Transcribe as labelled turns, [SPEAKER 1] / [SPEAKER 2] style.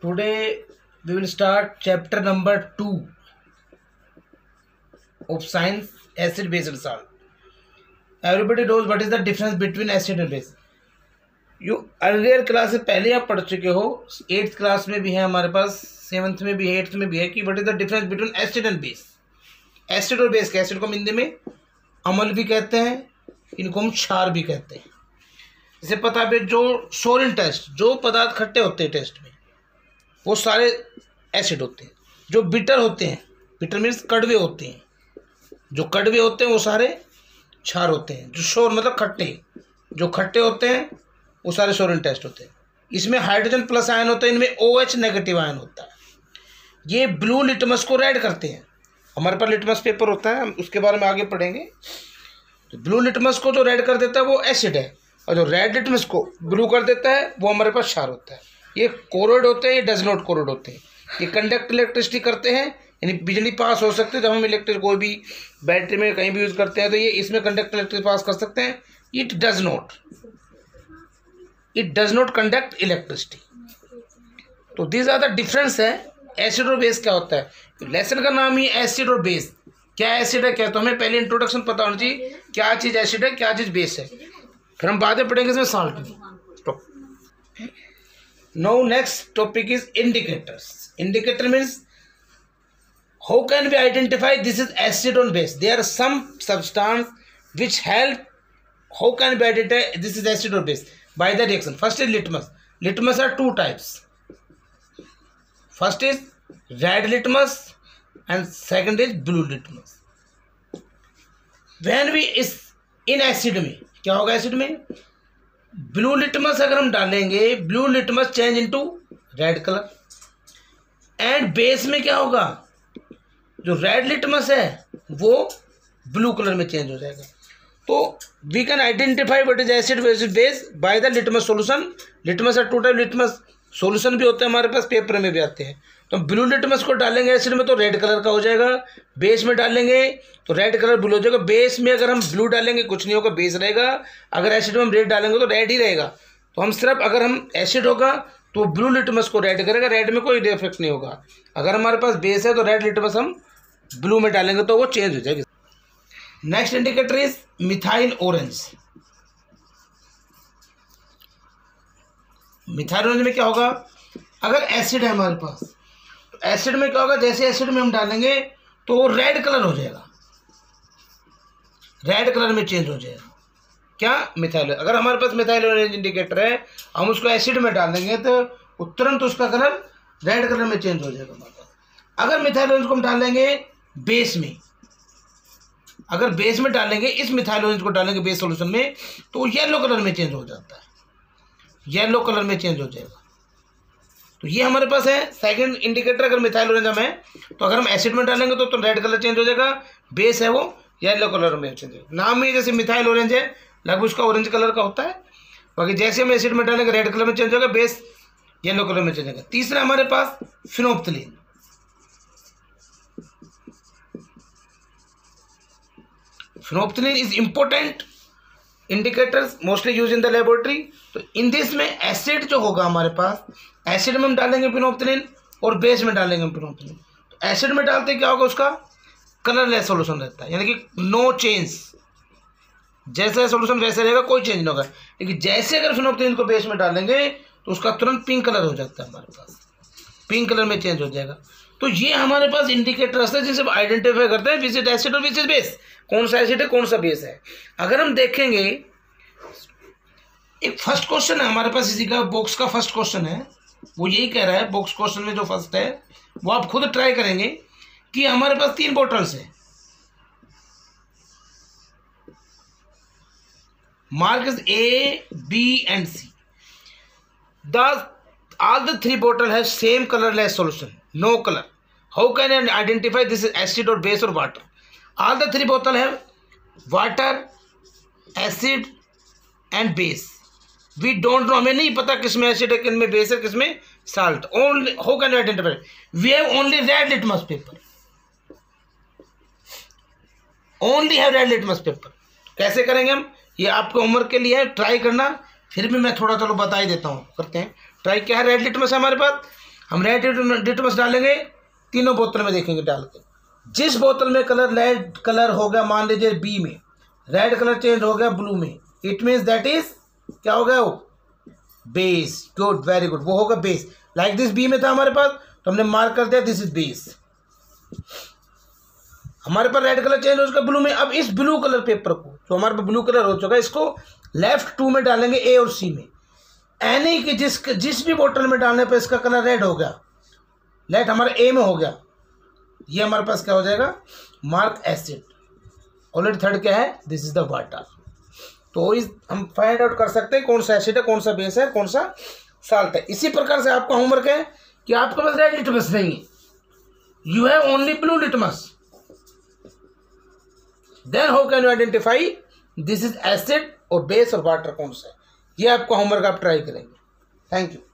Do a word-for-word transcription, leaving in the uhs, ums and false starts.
[SPEAKER 1] Today we will start chapter number two of science, acid base and salt. Everybody knows what is the difference between acid and base. You earlier class से पहले आप पढ़ चुके हो, eighth class में भी है हमारे पास, सेवन्थ में भी है, एट्थ में भी है कि what is the difference between acid and base. Acid और बेस, एसिड को हम हिंदी में अम्ल भी कहते हैं, इनको हम क्षार भी कहते हैं. जैसे पता है जो सोलिन टेस्ट, जो पदार्थ खट्टे होते हैं टेस्ट में वो सारे एसिड होते हैं. जो बिटर होते हैं, बिटर मीन्स कड़वे होते हैं, जो कड़वे होते हैं वो सारे क्षार होते हैं. जो शोर मतलब खट्टे, जो खट्टे होते हैं वो सारे सोलिन टेस्ट होते हैं. इसमें हाइड्रोजन प्लस आयन होता है, इनमें ओ एच नेगेटिव आयन होता है. ये ब्लू लिटमस को रेड करते हैं. हमारे पास लिटमस पेपर होता है, हम उसके बारे में आगे पढ़ेंगे. तो ब्लू लिटमस को जो रेड कर देता है वो एसिड है, और जो रेड लिटमस को ब्लू कर देता है वो हमारे पास क्षार होता है. ये कोरोइड होते हैं, ये डज नॉट कोरोइड होते हैं. ये कंडक्ट इलेक्ट्रिसिटी करते हैं, यानी बिजली पास हो सकती है. जब हम इलेक्ट्रिक कोई भी बैटरी में कहीं भी यूज़ करते हैं तो ये इसमें कंडक्ट इलेक्ट्रिसिटी पास कर सकते हैं. It does not it does not conduct electricity. तो दीज आर द डिफरेंस है. एसिड और बेस क्या होता है, लेसन का नाम ही एसिड और बेस. क्या एसिड है क्या, तो हमें पहले इंट्रोडक्शन पता होना चाहिए क्या चीज़ एसिड है क्या चीज़ बेस है, फिर हम बाद में पढ़ेंगे इसमें साल्ट भी. Now next topic is indicators. Indicator means how can we identify this is acid or base. There are some substance which help how can we identify this is acid or base by the reaction. First is litmus. Litmus are two types. First is red litmus and second is blue litmus. When we is in acid में क्या होगा, acid में blue litmus अगर हम डालेंगे, blue litmus change into red colour. And base में क्या होगा, जो रेड लिटमस है वो ब्लू कलर में चेंज हो जाएगा. तो we can identify what is acid versus base by the litmus solution. Litmus are two type. Litmus solution भी होते हैं हमारे पास, पेपर में भी आते हैं. तो ब्लू लिटमस को डालेंगे एसिड में तो रेड कलर का हो जाएगा, बेस में डालेंगे तो रेड कलर ब्लू हो जाएगा. बेस में अगर हम ब्लू डालेंगे कुछ नहीं होगा, बेस रहेगा. अगर एसिड में हम रेड डालेंगे तो रेड ही रहेगा. तो हम सिर्फ अगर हम एसिड होगा तो ब्लू लिटमस को रेड करेगा, रेड में कोई इफेक्ट नहीं होगा. अगर हमारे पास बेस है तो रेड लिटमस हम ब्लू में डालेंगे तो वो चेंज हो जाएगी. Next indicator is methyl orange. Methyl orange में क्या होगा, अगर एसिड है हमारे पास तो एसिड में क्या होगा, जैसे एसिड में हम डालेंगे तो वो रेड कलर हो जाएगा, रेड कलर में चेंज हो जाएगा. क्या, मिथाइल. अगर हमारे पास मिथाइल ऑरेंज इंडिकेटर है, हम उसको एसिड में डालेंगे तो तुरंत उसका कलर रेड कलर में चेंज हो जाएगा हमारे पास. अगर मिथाइल ऑरेंज को हम डालेंगे बेस में, अगर बेस में डालेंगे, इस मिथाइल ऑरेंज को डालेंगे बेस सॉल्यूशन में तो येलो कलर में चेंज हो जाता है, येलो कलर में चेंज हो जाएगा. तो ये हमारे पास है सेकंड इंडिकेटर. अगर मिथाइल ऑरेंज हम है तो अगर हम एसिड में डालेंगे तो, तो रेड कलर चेंज हो जाएगा, बेस है वो येलो कलर में चेंज होगा. नाम ही जैसे मिथाइल ऑरेंज है, लगभग उसका ऑरेंज कलर का होता है. बाकी जैसे हम एसिड में डालेंगे रेड कलर में चेंज होगा, बेस येलो कलर में चेंज होगा. तीसरा हमारे पास phenolphthalein. Phenolphthalein is important indicators mostly used in the laboratory. तो इन दिस में एसिड जो होगा हमारे पास, एसिड में हम डालेंगे फिनोप्थलीन और बेस में डालेंगे फिनोप्थलीन. तो एसिड में डालते क्या होगा, उसका कलरलेस सॉल्यूशन रहता है, यानी कि नो चेंज. जैसा सॉल्यूशन वैसे रहेगा, कोई चेंज नहीं होगा. लेकिन जैसे अगर फिनोप्थलीन को बेस में डालेंगे तो उसका तुरंत पिंक कलर हो जाता है हमारे पास, पिंक कलर में चेंज हो जाएगा. तो ये हमारे पास इंडिकेटर्स है जिनसे आइडेंटिफाई करते हैं विच इज एसिड और विच इज बेस, कौन सा एसिड है कौन सा बेस है. अगर हम देखेंगे, एक फर्स्ट क्वेश्चन है हमारे पास, इसी का बॉक्स का फर्स्ट क्वेश्चन है, वो यही कह रहा है. बॉक्स क्वेश्चन में जो फर्स्ट है वो आप खुद ट्राई करेंगे कि हमारे पास तीन बॉटल्स है, mark is A B and C. The all the three bottle have same colorless solution, no color. How can I identify this is acid or base or water? All the three bottle have water, acid and base. We don't know, हमें नहीं पता किसमें acid है किसमें base है किसमें salt. Only how can we identify? We have only red litmus paper. Only have red litmus paper. कैसे करेंगे हम, ये आपके होमवर्क के लिए है, ट्राई करना. फिर भी मैं थोड़ा चलो बता ही देता हूँ, करते हैं ट्राई. क्या है, रेड लिटमस है हमारे पास. हम रेड लिटमस डालेंगे, तीनों बोतल में देखेंगे डाल के, जिस बोतल में कलर रेड कलर हो गया, मान लीजिए बी में रेड कलर चेंज हो गया ब्लू में, इट मीन्स दैट इज क्या हो गया वो बेस। गुड, वेरी गुड, वो होगा बेस। लाइक दिस बी में था हमारे पास, तो हमने मार्क कर दिया दिस इज बेस। हमारे पास रेड कलर चेंज हो चुका ब्लू में। अब इस ब्लू कलर पेपर को, जो हमारे पास ब्लू कलर हो चुका है, इसको लेफ्ट टू में डालेंगे, ए और सी में। एनी की जिस जिस भी बोतल में डालने पर इसका कलर रेड हो गया, लेट हमारा ए में हो गया, ये हमारे पास क्या हो जाएगा मार्क एसिड। ऑलरेडी थर्ड क्या है, दिस इज द वाटर। तो इस हम फाइंड आउट कर सकते हैं कौन सा एसिड है, कौन सा बेस है, कौन सा साल्ट है। इसी प्रकार से आपका होमवर्क है कि आपके पास रेड लिटमस नहीं है, you have only blue litmus, then how can you identify this is acid और बेस और वाटर कौन सा है। ये आपका होमवर्क आप ट्राई करेंगे। Thank you.